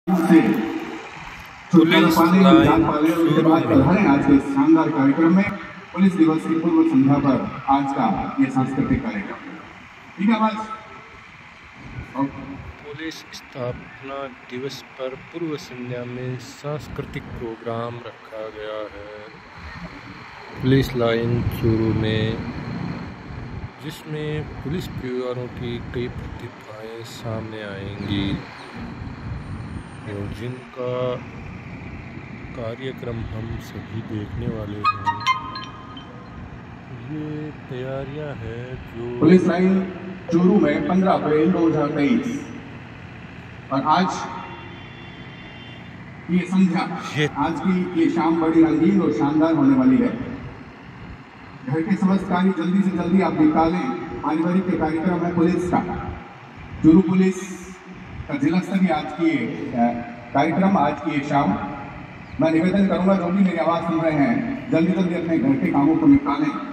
से police line शुरू में आज के शानदार कार्यक्रम में पुलिस दिवस की पूर्व संध्या पर आज का ये सांस्कृतिक कार्यक्रम। ठीक है आवाज। पुलिस स्थापना दिवस पर पूर्व संध्या में सांस्कृतिक प्रोग्राम रखा गया है पुलिस लाइन चूरू में, जिसमें पुलिस परिवारों की कई प्रतिभाएं सामने आएंगी और जिनका कार्यक्रम हम सभी देखने वाले हैं। ये तैयारियां हैं जो पुलिस लाइन चूरू में 15 अप्रैल 2023 और आज ये संध्या, आज की ये शाम बड़ी रंगीन और शानदार होने वाली है। घर के समस्त कार्य जल्दी से जल्दी आप निकालें। पारिवारिक के कार्यक्रम है पुलिस का, चूरू पुलिस का जिला स्तरीय आज की कार्यक्रम, आज की ये शाम। मैं निवेदन करूंगा जो भी मेरी आवाज सुन रहे हैं, जल्दी जल्दी अपने घर के कामों को निकालें।